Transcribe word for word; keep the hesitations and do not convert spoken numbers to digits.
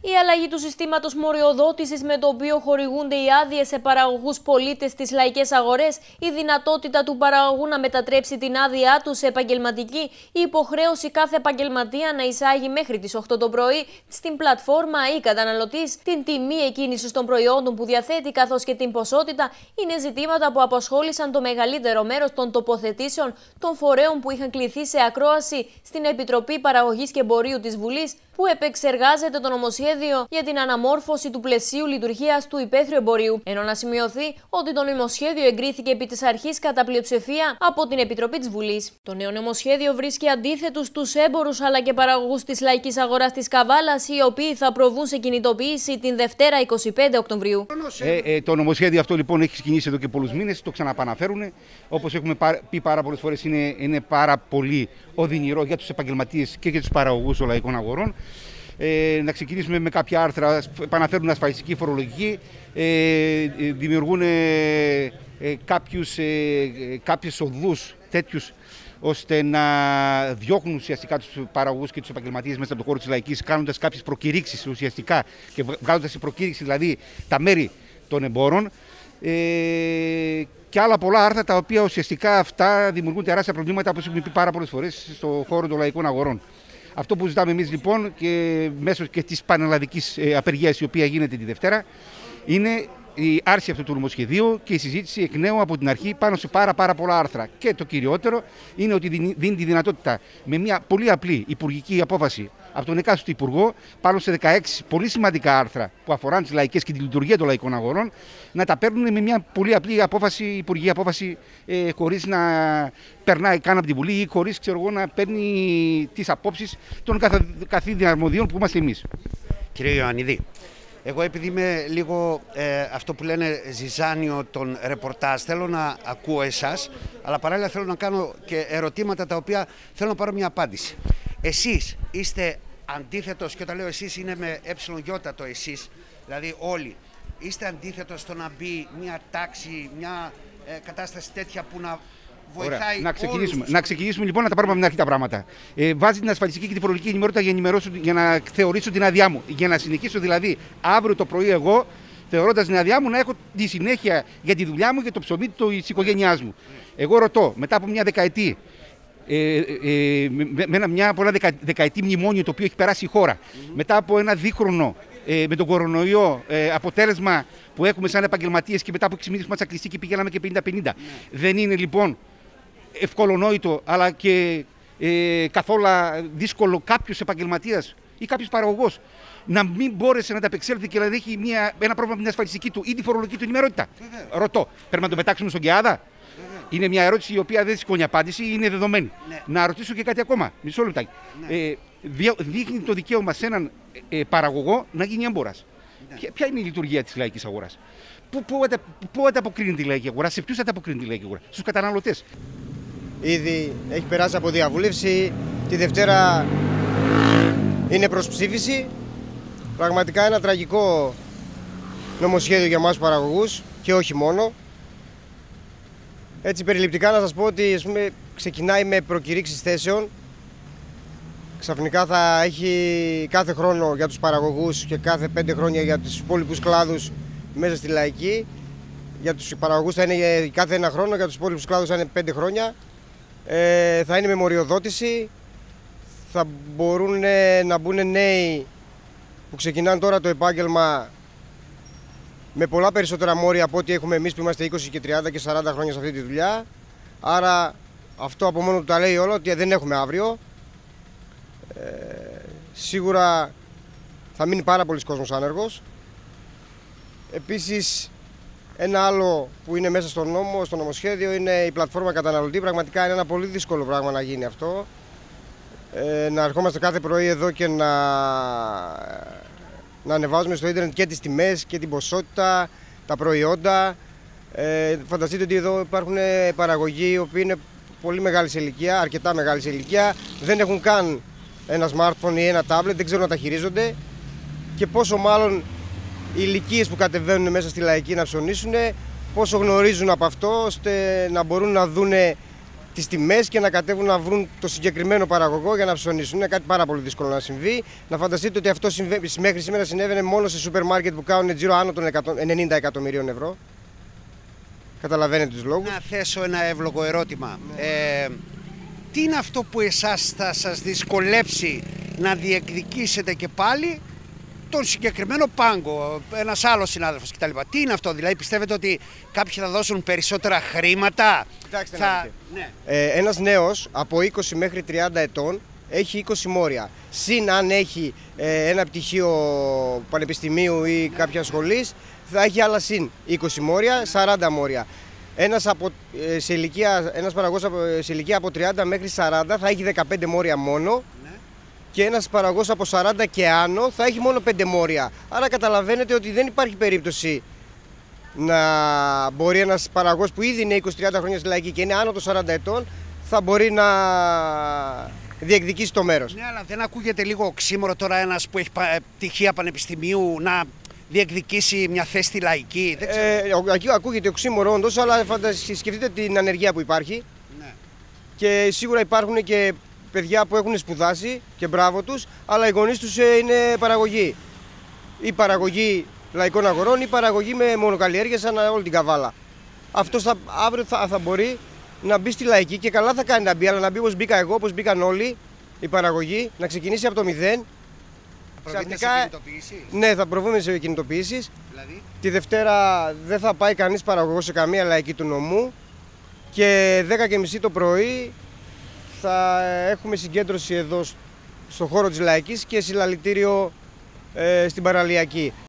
Η αλλαγή του συστήματος μοριοδότησης με το οποίο χορηγούνται οι άδειες σε παραγωγούς πολίτες στις λαϊκές αγορές, η δυνατότητα του παραγωγού να μετατρέψει την άδειά του σε επαγγελματική, η υποχρέωση κάθε επαγγελματία να εισάγει μέχρι τις οκτώ το πρωί στην πλατφόρμα ή καταναλωτής την τιμή εκκίνησης των προϊόντων που διαθέτει καθώς και την ποσότητα, είναι ζητήματα που απασχόλησαν το μεγαλύτερο μέρος των τοποθετήσεων των φορέων που είχαν κληθεί σε ακρόαση στην Επιτροπή Παραγωγής και Εμπορίου της Βουλής, που επεξεργάζεται το νομοσχέδιο για την αναμόρφωση του πλαισίου λειτουργίας του υπαίθριου εμπορίου. Ενώ να σημειωθεί ότι το νομοσχέδιο εγκρίθηκε επί της αρχής κατά πλειοψηφία από την Επιτροπή της Βουλής. Το νέο νομοσχέδιο βρίσκει αντίθετους τους έμπορους αλλά και παραγωγούς της λαϊκής αγοράς της Καβάλας, οι οποίοι θα προβούν σε κινητοποίηση την Δευτέρα εικοστή πέμπτη Οκτωβρίου. Ε, ε, το νομοσχέδιο αυτό λοιπόν έχει ξεκινήσει εδώ και πολλούς μήνες, το ξαναπαναφέρουν. Όπως έχουμε πει πάρα πολλές φορές, είναι, είναι πάρα πολύ οδυνηρό για τους επαγγελματίες και για τους παραγωγούς των λαϊκών αγορών. Ε, να ξεκινήσουμε με κάποια άρθρα, επαναφέρουν ασφαλιστική φορολογική, ε, δημιουργούν ε, ε, κάποιους, ε, κάποιους οδούς τέτοιους ώστε να διώχνουν ουσιαστικά τους παραγωγούς και τους επαγγελματίες μέσα από το χώρο της λαϊκής, κάνοντας κάποιες προκηρύξεις ουσιαστικά και βγάζοντας σε προκήρυξη δηλαδή τα μέρη των εμπόρων. Ε, και άλλα πολλά άρθρα τα οποία ουσιαστικά αυτά δημιουργούν τεράστια προβλήματα, όπως έχουμε πει πάρα πολλές φορές, στον χώρο των λαϊκών αγορών. Αυτό που ζητάμε εμείς λοιπόν και μέσω και της πανελλαδικής απεργίας η οποία γίνεται τη Δευτέρα είναι η άρση αυτού του νομοσχεδίου και η συζήτηση εκ νέου από την αρχή πάνω σε πάρα, πάρα πολλά άρθρα. Και το κυριότερο είναι ότι δίνει τη δυνατότητα με μια πολύ απλή υπουργική απόφαση από τον εκάστοτε υπουργό πάνω σε δεκαέξι πολύ σημαντικά άρθρα που αφορούν τις λαϊκές και τη λειτουργία των λαϊκών αγορών να τα παίρνουν με μια πολύ απλή απόφαση, υπουργική απόφαση, ε, χωρίς να περνάει καν από τη Βουλή ή χωρίς ξέρω εγώ, να παίρνει τις απόψεις των καθήλυν αρμοδίων που είμαστε εμείς. Κύριε Ιωαννίδη, εγώ επειδή είμαι λίγο ε, αυτό που λένε ζυζάνιο των ρεπορτάζ, θέλω να ακούω εσάς, αλλά παράλληλα θέλω να κάνω και ερωτήματα τα οποία θέλω να πάρω μια απάντηση. Εσείς είστε αντίθετος, και όταν λέω εσείς είναι με εψιλον το εσείς, δηλαδή όλοι, είστε αντίθετος στο να μπει μια τάξη, μια ε, κατάσταση τέτοια που να βοηθάει. Να ξεκινήσουμε. Όλους. Να ξεκινήσουμε λοιπόν να τα πάρουμε από την αρχή τα πράγματα. Ε, βάζει την ασφαλιστική και τη φορολογική ενημερότητα για, ενημερώσω, για να θεωρήσω την άδειά μου. Για να συνεχίσω δηλαδή αύριο το πρωί εγώ, θεωρώντας την άδειά μου, να έχω τη συνέχεια για τη δουλειά μου και το ψωμί της οικογένειάς μου. Εγώ ρωτώ, μετά από μια δεκαετή, ε, ε, με, με μια πολλά δεκα, δεκαετή μνημόνιο το οποίο έχει περάσει η χώρα, mm-hmm. μετά από ένα δίχρονο ε, με τον κορονοϊό ε, αποτέλεσμα που έχουμε σαν επαγγελματίες και μετά από έξι μήνες που μας κλειστεί και πηγαίναμε και πενήντα πενήντα, mm-hmm. δεν είναι λοιπόν ευκολονόητο αλλά και ε, καθόλου δύσκολο κάποιος επαγγελματίας ή κάποιος παραγωγός να μην μπόρεσε να τα απεξέλθει και να έχει μια, ένα πρόβλημα με την ασφαλιστική του ή τη φορολογική του ενημερότητα. Mm-hmm. Ρωτώ, πρέπει να το πετάξουμε στον ΚΕΑΔΑ? Mm-hmm. Είναι μια ερώτηση η οποία δεν σηκώνει απάντηση, είναι δεδομένη. Mm-hmm. Να ρωτήσω και κάτι ακόμα, μισό λεπτάκι. Mm-hmm. Ε, δείχνει το δικαίωμα σε έναν ε, παραγωγό να γίνει έμπορας. Mm-hmm. Ποια, ποια είναι η λειτουργία της λαϊκής αγοράς? Πού, πού, πού ανταποκρίνεται η λαϊκή αγορά, σε ποιους ανταποκρίνεται η λαϊκή αγορά? Στους καταναλωτές. Ήδη έχει περάσει από διαβούλευση, τη Δευτέρα είναι προς ψήφιση. Πραγματικά ένα τραγικό νομοσχέδιο για εμάς παραγωγούς και όχι μόνο. Έτσι περιληπτικά να σας πω ότι ας πούμε, ξεκινάει με προκηρύξεις θέσεων. Ξαφνικά θα έχει κάθε χρόνο για τους παραγωγούς και κάθε πέντε χρόνια για τους υπόλοιπους κλάδους μέσα στη λαϊκή. Για τους παραγωγούς θα είναι κάθε ένα χρόνο, για τους υπόλοιπους κλάδους θα είναι πέντε χρόνια. Ε, θα είναι με μοριοδότηση, θα μπορούν να μπουν νέοι που ξεκινάνε τώρα το επάγγελμα με πολλά περισσότερα μόρια από ό,τι έχουμε εμείς που είμαστε είκοσι και τριάντα και σαράντα χρόνια σε αυτή τη δουλειά. Άρα αυτό από μόνο του τα λέει όλο, ότι δεν έχουμε αύριο. Ε, σίγουρα θα μείνει πάρα πολλοί κόσμος άνεργος. Επίσης, ένα άλλο που είναι μέσα στο νόμο, στο νομοσχέδιο, είναι η πλατφόρμα καταναλωτή. Πραγματικά είναι ένα πολύ δύσκολο πράγμα να γίνει αυτό. Ε, να ερχόμαστε κάθε πρωί εδώ και να, να ανεβάζουμε στο ίντερνετ και τις τιμές και την ποσότητα, τα προϊόντα. Ε, φανταστείτε ότι εδώ υπάρχουν παραγωγοί οι οποίοι είναι πολύ μεγάλη σε ηλικία, αρκετά μεγάλη σε ηλικία, δεν έχουν καν ένα smartphone ή ένα tablet, δεν ξέρουν να τα χειρίζονται. Και πόσο μάλλον οι ηλικίες που κατεβαίνουν μέσα στη λαϊκή να ψωνίσουν, πόσο γνωρίζουν από αυτό, ώστε να μπορούν να δούνε τις τιμές και να κατέβουν να βρουν το συγκεκριμένο παραγωγό για να ψωνίσουν. Είναι κάτι πάρα πολύ δύσκολο να συμβεί. Να φανταστείτε ότι αυτό συμβαίνει, μέχρι σήμερα συνέβαινε μόνο σε σούπερ μάρκετ που κάνουν τζίρο άνω των ενενήντα εκατομμυρίων ευρώ. Καταλαβαίνετε τους λόγους. Να θέσω ένα εύλογο ερώτημα. Ε, τι είναι αυτό που εσάς θα σας δυσκολέψει να διεκδικήσετε και πάλι τον συγκεκριμένο πάγκο, ένας άλλος συνάδελφος κτλ. Τι είναι αυτό, δηλαδή πιστεύετε ότι κάποιοι θα δώσουν περισσότερα χρήματα? Κοιτάξτε, θα... ναι. ε, ένας νέος από είκοσι μέχρι τριάντα ετών έχει είκοσι μόρια. Συν αν έχει ε, ένα πτυχίο πανεπιστημίου ή κάποια σχολής, θα έχει άλλα συν είκοσι μόρια, σαράντα μόρια. Ένας, από, ε, σε ηλικία, ένας παραγωγός από, σε ηλικία από τριάντα μέχρι σαράντα θα έχει δεκαπέντε μόρια μόνο. Και ένας παραγωγός από σαράντα και άνω θα έχει μόνο πέντε μόρια. Άρα καταλαβαίνετε ότι δεν υπάρχει περίπτωση να μπορεί ένας παραγωγός που ήδη είναι είκοσι τριάντα χρόνια στη λαϊκή και είναι άνω των σαράντα ετών, θα μπορεί να διεκδικήσει το μέρος. Ναι, αλλά δεν ακούγεται λίγο οξύμορο τώρα ένας που έχει πτυχία πανεπιστημίου να διεκδικήσει μια θέση στη λαϊκή? Δεν ξέρω. Ε, ακούγεται οξύμορο όντως, αλλά σκεφτείτε την ανεργία που υπάρχει. Ναι. Και σίγουρα υπάρχουν και παιδιά που έχουν σπουδάσει και μπράβο τους, αλλά οι γονείς τους είναι παραγωγή. Ή παραγωγή λαϊκών αγορών ή παραγωγή με μονοκαλλιέργειες σαν όλη την καβάλα. Αυτός θα, αύριο θα, θα μπορεί να μπει στη λαϊκή και καλά θα κάνει να μπει, αλλά να μπει όπως μπήκα εγώ, όπως μπήκαν όλοι οι παραγωγοί, να ξεκινήσει από το μηδέν. Προβείτε σε κινητοποιήσεις? Ναι, θα προβούμε σε κινητοποιήσεις. Δηλαδή? Τη Δευτέρα δεν θα πάει κανείς παραγωγός σε καμία λαϊκή του νομού και δέκα και μισή το πρωί θα έχουμε συγκέντρωση εδώ στο χώρο της Λαϊκής και συλλαλητήριο ε, στην Παραλιακή.